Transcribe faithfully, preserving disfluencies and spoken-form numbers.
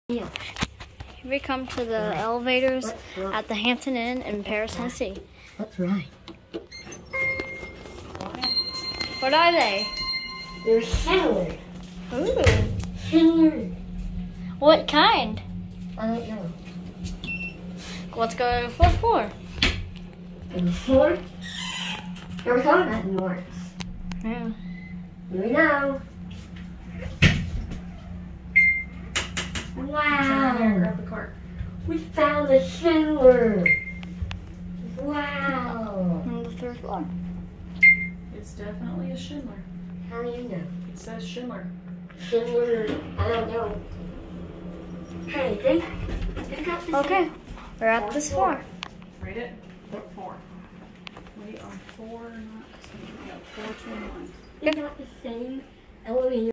Yeah. Here we come to the right. elevators right. at the Hampton Inn in Paris, Tennessee. That's right. What are they? They're Schindler. Ooh. Schindler. What kind? I don't know. Let's go to the fourth floor. And the fourth? Never thought about New York. Yeah. Here we go. Wow. Grab the cart. We found the Schindler. Wow. On the third floor. It's definitely a Schindler. How do you know? It says Schindler. Schindler, I don't know. Hey, they, they got this. Okay, we're at this floor. Read it. Four. We are four, not two. Yeah, four twenty-one. They got the same elevator.